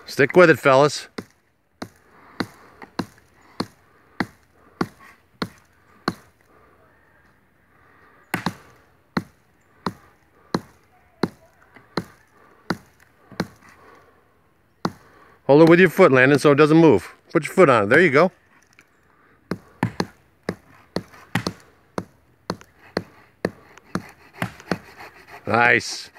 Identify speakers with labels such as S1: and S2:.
S1: Stick with it, fellas. Hold it with your foot, Landon, so it doesn't move. Put your foot on it. There you go. Nice.